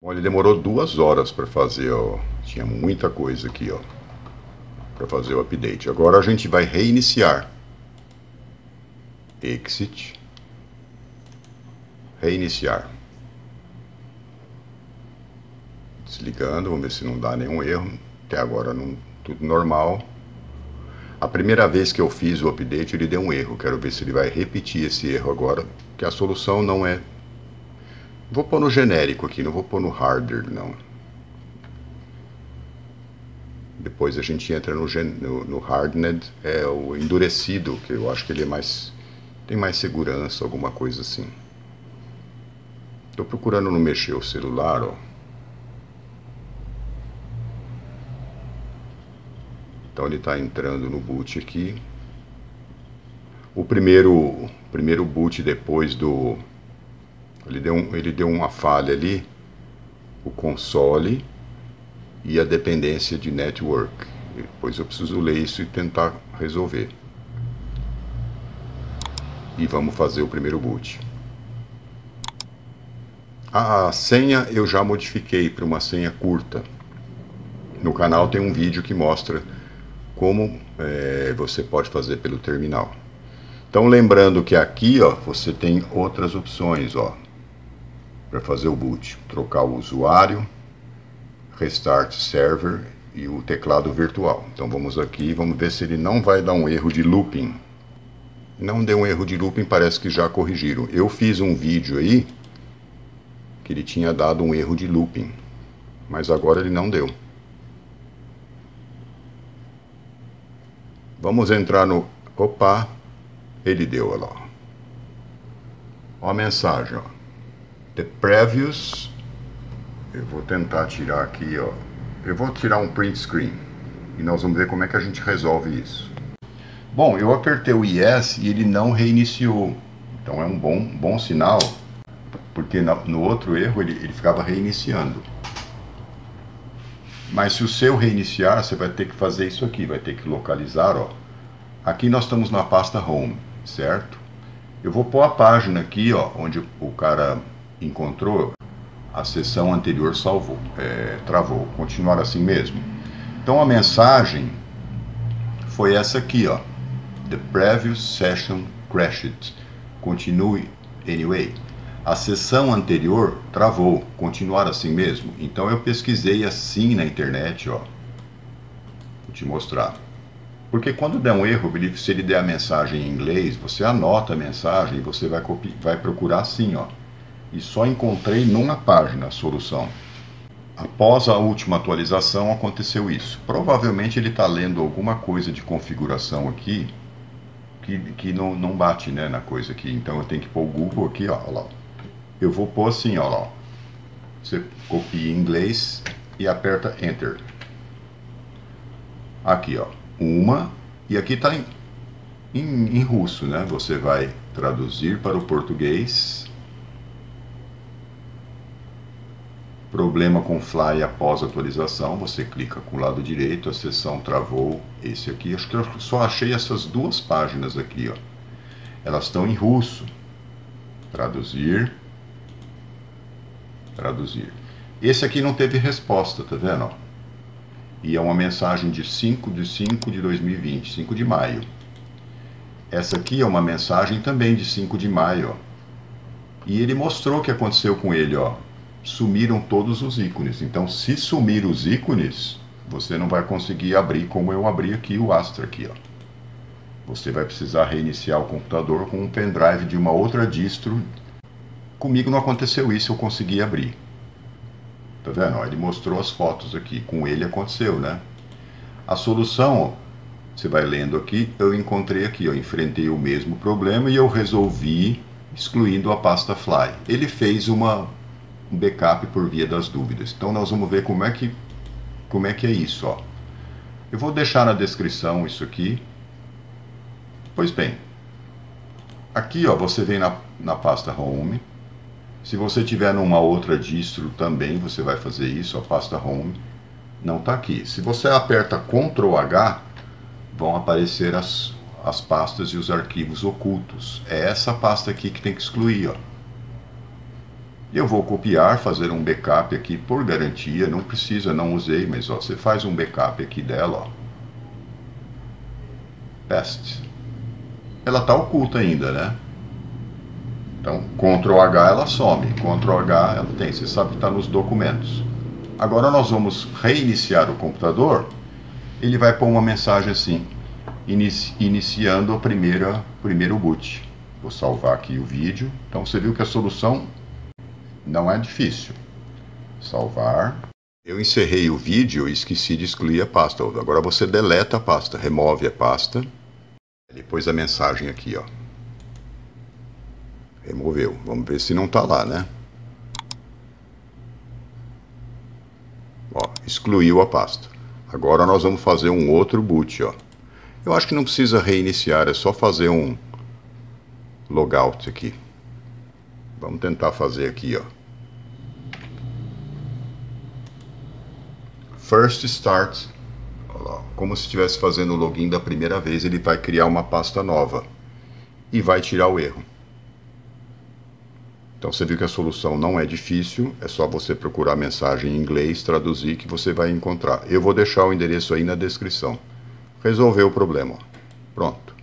Olha, ele demorou 2 horas para fazer, ó. Tinha muita coisa aqui, ó, para fazer o update. Agora a gente vai reiniciar. Exit. Reiniciar. Desligando, vamos ver se não dá nenhum erro. Até agora não, tudo normal. A primeira vez que eu fiz o update ele deu um erro. Quero ver se ele vai repetir esse erro agora. Que a solução não é... Vou pôr no genérico aqui, não vou pôr no harder não. Depois a gente entra no hardened, é o endurecido, que eu acho que ele é mais... tem mais segurança, alguma coisa assim. Estou procurando não mexer o celular, ó. Então ele está entrando no boot aqui. O primeiro boot depois do... Ele deu uma falha ali. O console e a dependência de network. Depois eu preciso ler isso e tentar resolver. E vamos fazer o primeiro boot. A senha eu já modifiquei para uma senha curta. No canal tem um vídeo que mostra como você pode fazer pelo terminal. Então lembrando que aqui, ó, você tem outras opções, ó, para fazer o boot. Trocar o usuário, restart server e o teclado virtual. Então vamos aqui, vamos ver se ele não vai dar um erro de looping. Não deu um erro de looping, parece que já corrigiram. Eu fiz um vídeo aí que ele tinha dado um erro de looping, mas agora ele não deu. Vamos entrar no... Opa, ele deu, olha lá. Ó a mensagem, ó. The previous... Eu vou tentar tirar aqui, ó. Eu vou tirar um print screen e nós vamos ver como é que a gente resolve isso. Bom, eu apertei o Yes e ele não reiniciou. Então é um bom sinal, porque no outro erro ele ficava reiniciando. Mas se o seu reiniciar, você vai ter que fazer isso aqui, vai ter que localizar, ó. Aqui nós estamos na pasta Home, certo? Eu vou pôr a página aqui, ó, onde o cara encontrou. A sessão anterior salvou, travou. Continuar assim mesmo. Então a mensagem foi essa aqui, ó. The previous session crashed. Continue anyway. A sessão anterior travou. Continuar assim mesmo. Então eu pesquisei assim na internet, ó. Vou te mostrar. Porque quando der um erro, se ele der a mensagem em inglês, você anota a mensagem e você vai procurar assim, ó. E só encontrei numa página a solução. Após a última atualização aconteceu isso. Provavelmente ele está lendo alguma coisa de configuração aqui que não bate, né, na coisa aqui. Então eu tenho que pôr o Google aqui, ó, lá. Eu vou pôr assim, ó, lá. Você copia em inglês e aperta Enter. Aqui, ó, uma, e aqui está em russo, né? Você vai traduzir para o português. Problema com Fly após atualização, você clica com o lado direito, a sessão travou, esse aqui, acho que eu só achei essas duas páginas aqui, ó. Elas estão em russo. Traduzir. Traduzir. Esse aqui não teve resposta, tá vendo? Ó? E é uma mensagem de 5 de 5 de 2020, 5 de maio. Essa aqui é uma mensagem também de 5 de maio, ó. E ele mostrou o que aconteceu com ele, ó. Sumiram todos os ícones. Então, se sumir os ícones, você não vai conseguir abrir como eu abri aqui o Astra aqui, ó. Você vai precisar reiniciar o computador com um pendrive de uma outra distro. Comigo não aconteceu isso, eu consegui abrir. Tá vendo? Ó, ele mostrou as fotos aqui. Com ele aconteceu, né? A solução, ó, você vai lendo aqui, eu encontrei aqui, ó, enfrentei o mesmo problema e eu resolvi excluindo a pasta Fly. Ele fez um backup por via das dúvidas. Então nós vamos ver como é que é isso, ó. Eu vou deixar na descrição isso aqui. Pois bem, aqui, ó, você vem na pasta Home. Se você tiver numa outra distro também, você vai fazer isso, a pasta Home não está aqui. Se você aperta Ctrl H, vão aparecer as pastas e os arquivos ocultos. É essa pasta aqui que tem que excluir, ó. Eu vou copiar, fazer um backup aqui por garantia, não precisa, não usei, mas ó, você faz um backup aqui dela, ó. Paste. Ela está oculta ainda, né? Então, Ctrl H ela some, Ctrl H ela tem, você sabe que está nos documentos. Agora nós vamos reiniciar o computador, ele vai pôr uma mensagem assim, iniciando o primeiro boot. Vou salvar aqui o vídeo, então você viu que a solução não é difícil. Salvar. Eu encerrei o vídeo e esqueci de excluir a pasta. Agora você deleta a pasta, remove a pasta. Ele pôs a mensagem aqui, ó. Removeu. Vamos ver se não está lá, né? Ó, excluiu a pasta. Agora nós vamos fazer um outro boot, ó. Eu acho que não precisa reiniciar, é só fazer um logout aqui. Vamos tentar fazer aqui, ó. First Start. Olha lá, como se estivesse fazendo o login da primeira vez, ele vai criar uma pasta nova e vai tirar o erro. Então você viu que a solução não é difícil, é só você procurar a mensagem em inglês, traduzir que você vai encontrar. Eu vou deixar o endereço aí na descrição. Resolveu o problema. Pronto.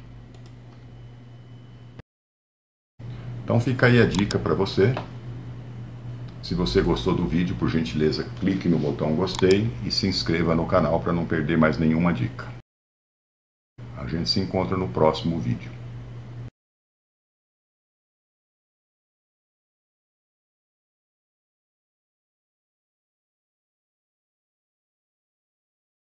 Então fica aí a dica para você. Se você gostou do vídeo, por gentileza, clique no botão gostei e se inscreva no canal para não perder mais nenhuma dica. A gente se encontra no próximo vídeo.